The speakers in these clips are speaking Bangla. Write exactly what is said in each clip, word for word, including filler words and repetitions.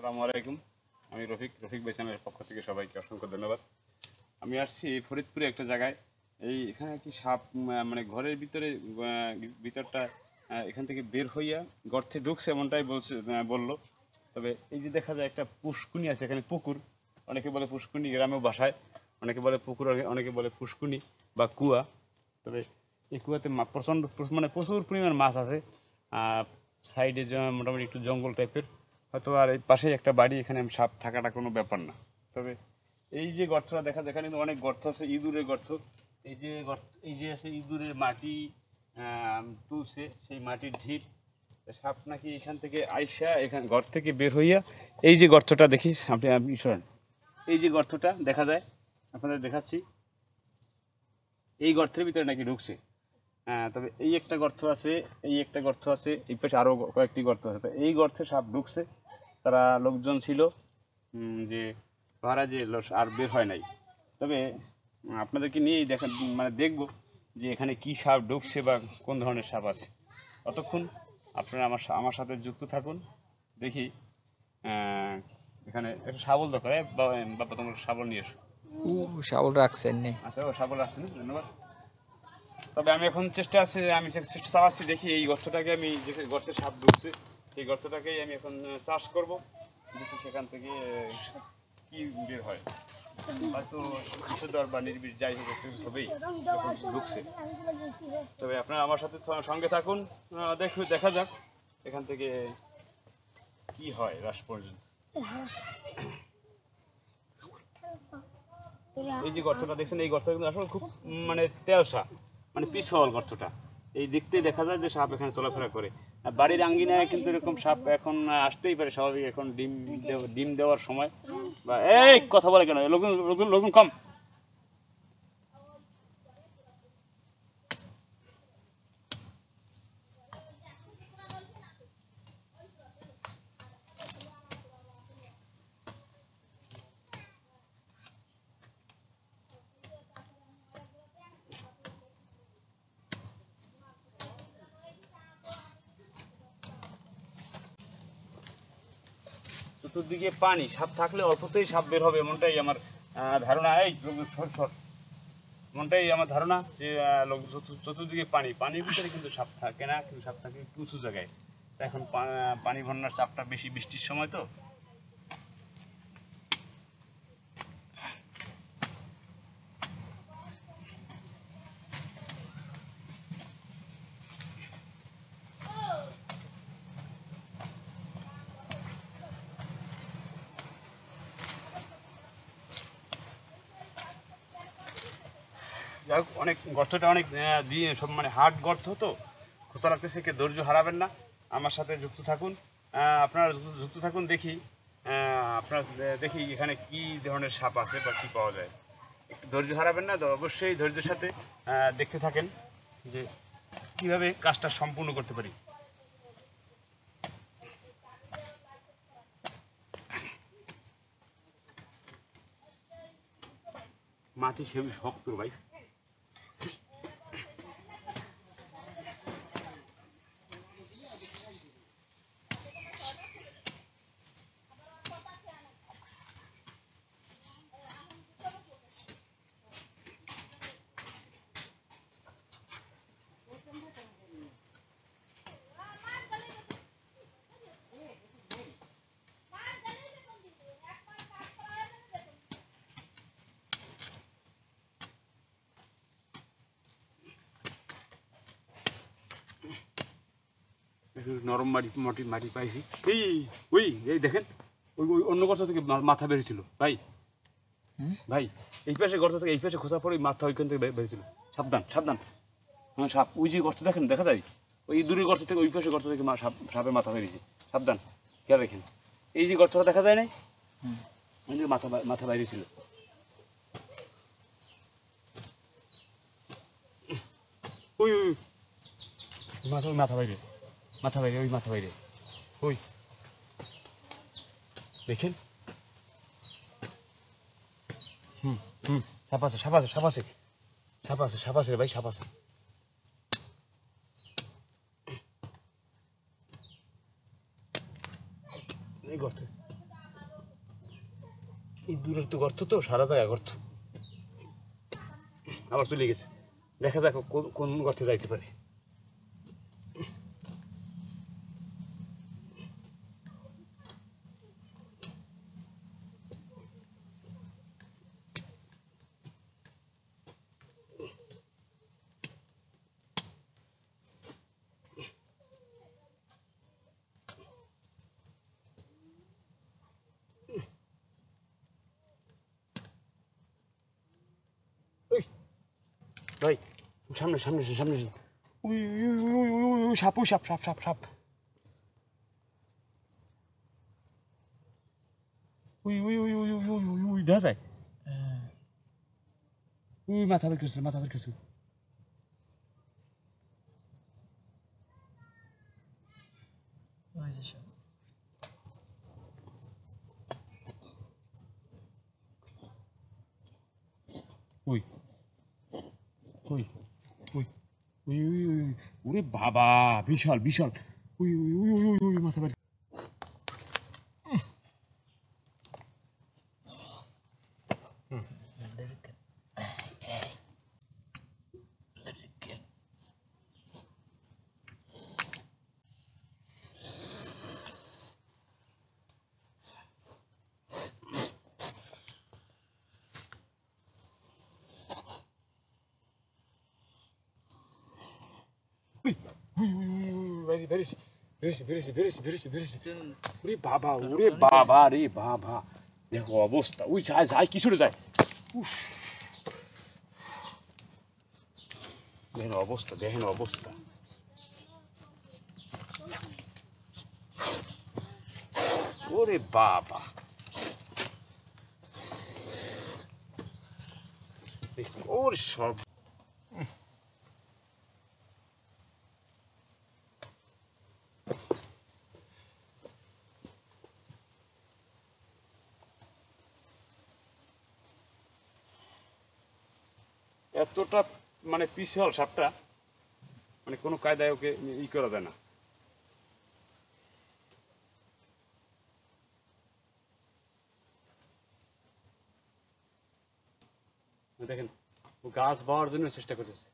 আসসালামু আলাইকুম। আমি রফিক রফিক ভাই চ্যানেলের পক্ষ থেকে সবাইকে অসংখ্য ধন্যবাদ। আমি আসছি ফরিদপুরে একটা জায়গায়। এই এখানে কি সাপ মানে ঘরের ভিতরে ভিতরটা এখান থেকে বের হইয়া গর্তে ঢুকছে এমনটাই বলছে বললো। তবে এই যে দেখা যায় একটা পুষ্কুনি আছে এখানে, পুকুর, অনেকে বলে পুষ্কুনি গ্রামেও ভাষায়, অনেকে বলে পুকুর, অনেকে বলে পুষ্কুনি বা কুয়া। তবে এই কুয়াতে প্রচণ্ড মানে প্রচুর পরিমাণ মাছ আছে। সাইডে মোটামুটি একটু জঙ্গল টাইপের হয়তো, আর এই পাশেই একটা বাড়ি, এখানে সাপ থাকাটা কোনো ব্যাপার না। তবে এই যে গর্তটা দেখা যায় এখানে কিন্তু অনেক গর্ত আছে, ইঁদুরের গর্ত। এই যে গর্ত, এই যে আছে ইঁদুরের মাটি তুলছে, সেই মাটির ঢিপ। সাপ নাকি এখান থেকে আইসা এখানে ঘর থেকে বের হইয়া এই যে গর্তটা দেখি আপনি আপনি শোনেন, এই যে গর্তটা দেখা যায় আপনাদের দেখাচ্ছি, এই গর্তের ভিতরে নাকি ঢুকছে। হ্যাঁ, তবে এই একটা গর্ত আছে, এই একটা গর্ত আছে, এই পাশে আরও কয়েকটি গর্ত আছে। এই গর্তে সাপ ঢুকছে, তারা লোকজন ছিল যে পাহারা, যে আর বের হয় নাই। তবে আপনাদেরকে নিয়েই দেখা মানে দেখব যে এখানে কি সাপ ঢুকছে বা কোন ধরনের সাপ আছে। ততক্ষণ আপনারা আমার আমার সাথে যুক্ত থাকুন। দেখি এখানে একটা শাবল দরকার, বাবা তোমার শাবল নিয়ে এসো। শাবল রাখছেন? আচ্ছা, ও শাবল রাখছেন, ধন্যবাদ। তবে আমি এখন চেষ্টা আছে, আমি চেষ্টা চালাচ্ছি, দেখি এই গর্তটাকে, আমি যে গর্তে সাপ ঢুকছে এই গর্তটাকেই আমি এখন চাষ করব, দেখি সেখান থেকে কি বের হয়। হয়তো বিষধর বা নির্বিষ যাই হোক একটু হবেই ঢুকছে। তবে আপনারা আমার সাথে সঙ্গে থাকুন, দেখুন, দেখা যাক এখান থেকে কি হয় লাস্ট পর্যন্ত। এই যে গর্তটা দেখছেন, এই গর্তটা কিন্তু আসলে খুব মানে তেলসা, মানে পিছল গর্তটা। এই দেখতে দেখা যায় যে সাপ এখানে চলাফেরা করে। বাড়ির আঙ্গিনায় কিন্তু এরকম সাপ এখন আসতেই পারে, স্বাভাবিক, এখন ডিম ডিম দেওয়ার সময়। বা এই কথা বলে কেন, লোকজন লোকজন লোকজন কম। চতুর্দিকে পানি, সাপ থাকলে অল্পতেই সাপ বের হবে এমনটাই আমার ধারণা। এই শর্ট শর্ট এমনটাই আমার ধারণা যে লোক চতুর্দিকে পানি, পানির ভিতরে কিন্তু সাপ থাকে না, কিন্তু সাপ থাকে একটু উঁচু জায়গায়। এখন পানি বন্যার চাপটা বেশি, বৃষ্টির সময় তো। যাই হোক, অনেক গর্তটা অনেক দিয়ে সব মানে হার্ড গর্ত, তো খোঁচা লাগতেছে, কে ধৈর্য হারাবেন না, আমার সাথে যুক্ত থাকুন। আপনারা যুক্ত থাকুন, দেখি আপনার দেখি এখানে কি ধরনের সাপ আছে বা কী পাওয়া যায়। একটু ধৈর্য হারাবেন না, তো অবশ্যই ধৈর্যের সাথে দেখতে থাকেন যে কীভাবে কাজটা সম্পূর্ণ করতে পারি। মাটি সেবি শক্ত ভাই। নরম মাটি মাটি মাটি পাইছি। এই ওই এই দেখেন, ওই ওই অন্য গর্ত থেকে মাথা বেরিয়েছিল ভাই। ভাই এই পাশে গর্ত থেকে এই পাশে খোঁচা পড়ে মাথা ওইখান থেকে বেরিয়েছিল। সাবধান সাবধান, হ্যাঁ সাপ, ওই যে গর্ত দেখেন, দেখা যায় ওই দূরের গর্ত থেকে, ওই পাশে গর্ত থেকে সাপ, সাপের মাথা বেরিয়েছে। সাবধান, খেয়াল রেখেন। এই যে গর্তটা দেখা যায় না, ওই যে মাথা মাথা বাইরে ছিল। ওই ওই মাথা ওই মাথা বাইরে, মাথা বাইরে, ওই মাথা বাইরে, ওই দেখেন। হুম হুম সাপ আছে, সাপ আছে, সাপ আছে, সাপ আছে, সাপ আছে ভাই, সাপ আছে। এই গর্তে এই দূরের তো গর্ত, তো সারা জায়গা গর্ত। আবার চলে গেছে, দেখা যাক কোন কোন গর্তে যাইতে পারে। ওই ভাই, সামনে সামনে সামনে, ওই ওই ওই ওই ওই সাপ, ওই সাপ সাপ সাপ সাপ, ওই ওই ওই ওই ওই ওই ওই দেখা যায়, ওই মাথা বের করছিল, মাথা বের করছিল। ওই ওই ওই ওই ওই ওই ওরে বাবা, বিশাল বিশাল, ওই ওই ওই ওই ওই ওই মাথা বের। Uy, uy, uy, uy, uy, বেরিয়েছি বেরিয়েছি বেরিয়েছি বেরিয়েছি বেরিয়েছি বেরিয়েছি। ওরে বাবা, ওরে বাবা রে বাবা, দেখো অবস্থা, ওই যায় যায় কিশোরে যায়। উফ, দেখেন অবস্থা, দেখেন অবস্থা। ওরে বাবা, ওর সব এতটা মানে পিছল সাপটা, মানে কোনো কায়দায় ওকে ই করা যায় না। দেখেন, ও গাছ পাওয়ার জন্য চেষ্টা করতেছে।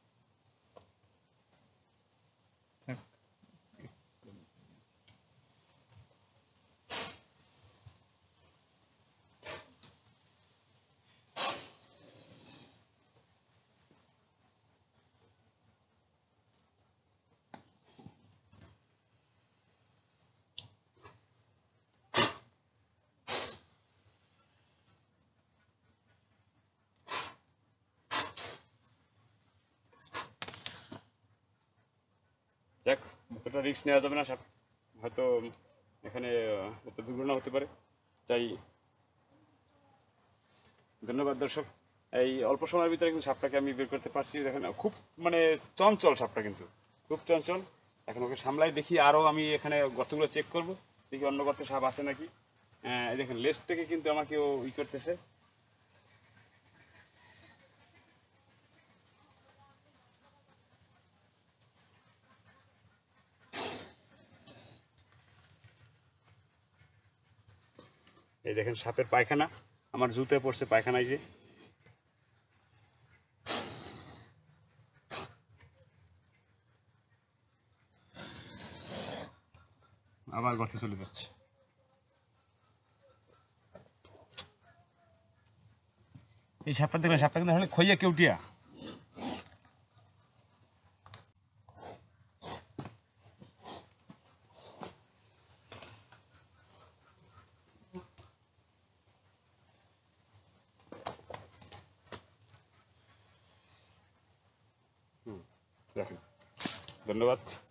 দেখ, এতটা রিস্ক নেওয়া যাবে না, সাপ হয়তো এখানে একটা দুর্ঘটনা হতে পারে। তাই ধন্যবাদ দর্শক, এই অল্প সময়ের ভিতরে কিন্তু সাপটাকে আমি বের করতে পারছি। দেখেন খুব মানে চঞ্চল সাপটা, কিন্তু খুব চঞ্চল। এখন ওকে সামলাই, দেখি আরও আমি এখানে গর্তগুলো চেক করবো, দেখি অন্য গর্তে সাপ আছে নাকি। এই দেখেন লেজ থেকে কিন্তু আমাকে ও ই করতেছে। এই দেখেন সাপের পায়খানা, আমার জুতোয় পড়ছে পায়খানায় যে। আবার গর্তে চলে যাচ্ছে। এই সাপটা দেখবেন, সাপটা কিন্তু হলে খইয়া কেউটিয়া। দেখেন, ধন্যবাদ।